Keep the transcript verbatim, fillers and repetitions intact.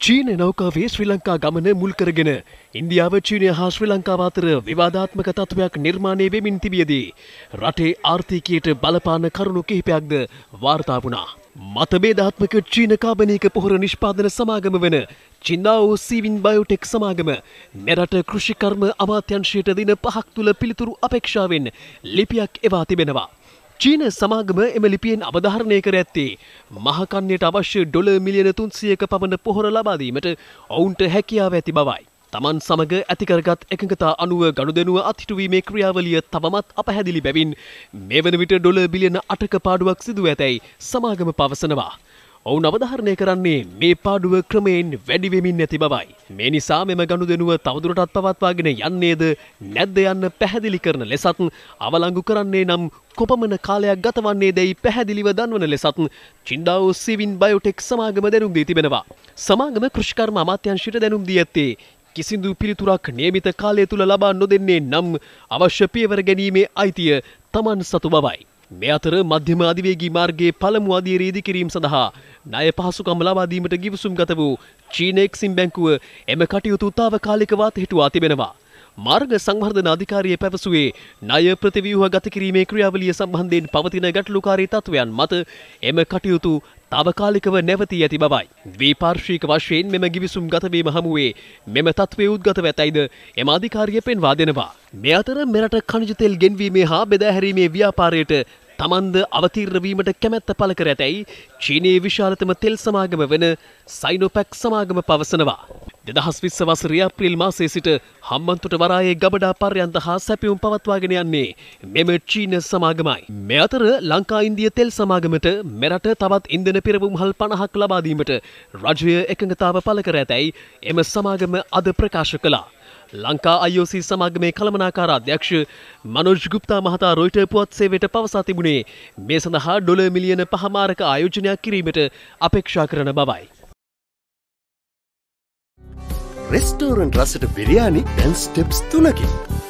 චීන නෞකාවේ ශ්‍රී ලංකා ගමන මුල් කරගෙන ඉන්දියාව චීනය හා ශ්‍රී ලංකාව අතර විවාදාත්මක තත්ත්වයක් නිර්මාණය වෙමින් තිබියදී රටේ ආර්ථිකයට බලපාන කරුණු කිහිපයක්ද වාර්තා වුණා. මතභේදාත්මක චීන කාබනීක පොහොර නිෂ්පාදන සමාගම වන චින්දාओ සීවින් බයෝටෙක් සමාගම මෙරට කෘෂිකර්ම අමාත්‍යංශයට දින පහක් තුළ පිළිතුරු අපේක්ෂාවෙන් ලිපියක් එවා තිබෙනවා. චීන සමාගම එම ලිපියෙන් අවධාරණය කර ඇත්තේ මහකන්නයට අවශ්‍ය ඩොලර් මිලියන තුන්සියයක පමණ පොහොර ලබා දීමට ඔවුන්ට හැකියාව ඇති බවයි. තමන් සමග ඇතිකරගත් එකඟතා අනුව ගනුදෙනුව අත්හිටුවීමේ ක්‍රියාවලිය තවමත් අපැහැදිලි බැවින් මේ වන විට ඩොලර් බිලියන අටක පාඩුවක් සිදුව ඇතැයි සමාගම පවසනවා. ඔවුන් අවධාරණය කරන්නේ මේ පාඩුව ක්‍රමයෙන් වැඩි වෙමින් නැති බවයි. මේ නිසා මෙම ගනුදෙනුව තවදුරටත් පවත්වාගෙන යන්නේද නැද්ද යන්න පැහැදිලි කරන ලෙසත් අවලංගු කරන්නේ නම් කොපමණ කාලයක් ගතවන්නේ දැයි පැහැදිලිව දන්වන ලෙසත් චින්දාओ සීවින් බයෝටෙක් සමාගම දැනුම් දී තිබෙනවා. සමාගම කෘෂිකර්ම අමාත්‍යාංශයට දැනුම් දී ඇත්තේ කිසිදු පිළිතුරක් නියමිත කාලය තුල ලබා නොදෙන්නේ නම් අවශ්‍ය පියවර ගැනීමේ අයිතිය තමන් සතු බවයි. මේ අතර මධ්‍යම අධිවේගී මාර්ගයේ පළමු අදියර ඉදිකිරීම සඳහා ණය පහසුකම් ලබා දීමට ගිවිසුම් ගත වූ චීන එක්සිම් බැංකුව එම කටයුතු තාවකාලිකව අත්හිටුවා තිබෙනවා. මාර්ග සංවර්ධන අධිකාරිය පැවසුවේ ණය ප්‍රතිව්‍යුහ ගත කිරීමේ ක්‍රියාවලිය සම්බන්ධයෙන් පවතින ගැටලුකාරී තත්ත්වයන් මත එම කටයුතු තාවකාලිකව නැවතී ඇති බවයි. ද්විපාර්ශ්වික වශයෙන් මෙම ගිවිසුම් ගතවීම හමුවේ මෙම තත්ත්වය උද්ගතව ඇතැයිද එම අධිකාරිය පෙන්වා දෙනවා. මේ අතර මෙරට khනිජ තෙල් ගෙන්වීමේ හා බෙදා හැරීමේ ව්‍යාපාරයට තමන්ද අවතීර්ණ වීමට කැමැත්ත පළ කර ඇතැයි චීනයේ විශාලතම තෙල් සමාගම වන සයිනෝපැක් සමාගම පවසනවා. දෙදහස් විස්ස වසරේ අප්‍රේල් මාසයේ සිට හම්බන්තොට වරායේ ගබඩා පර්යන්ත හා සැපයුම් පවත්වාගෙන යන්නේ මෙම චීන සමාගමයි. මේ අතර ලංකා ඉන්දිය තෙල් සමාගමට මෙරට තවත් ඉන්ධන පෙරවුම්හල් පනහක් ලබා දීමට රජය එකඟතාව පළ කර ඇතැයි එම සමාගම අද ප්‍රකාශ කළා. ලංකා අයි ඕ සී සමාගමේ කළමනාකාර අධ්‍යක්ෂ මනෝජ් ගුප්තා මහතා රොයිටර් පුවත් සේවයට පවසා තිබුණේ මේ සඳහා ඩොලර් මිලියන පහ මාරක ආයෝජනයක් කිරීමට අපේක්ෂා කරන බවයි. රෙස්ටෝරන්ට් රසට බිරියානි දැන් ස්ටෙප්ස් තුනකින්